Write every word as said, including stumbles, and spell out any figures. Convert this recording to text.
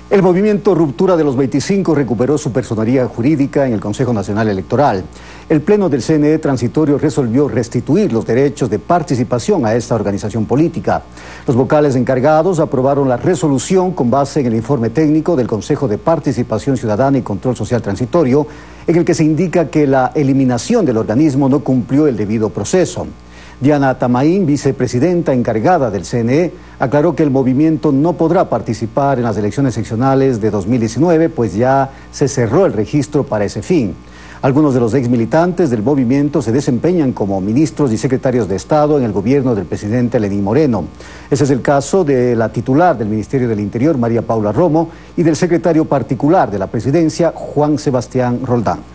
El movimiento Ruptura de los veinticinco recuperó su personería jurídica en el Consejo Nacional Electoral. El Pleno del C N E transitorio resolvió restituir los derechos de participación a esta organización política. Los vocales encargados aprobaron la resolución con base en el informe técnico del Consejo de Participación Ciudadana y Control Social Transitorio, en el que se indica que la eliminación del organismo no cumplió el debido proceso. Diana Tamaín, vicepresidenta encargada del C N E, aclaró que el movimiento no podrá participar en las elecciones seccionales de dos mil diecinueve, pues ya se cerró el registro para ese fin. Algunos de los exmilitantes del movimiento se desempeñan como ministros y secretarios de Estado en el gobierno del presidente Lenín Moreno. Ese es el caso de la titular del Ministerio del Interior, María Paula Romo, y del secretario particular de la presidencia, Juan Sebastián Roldán.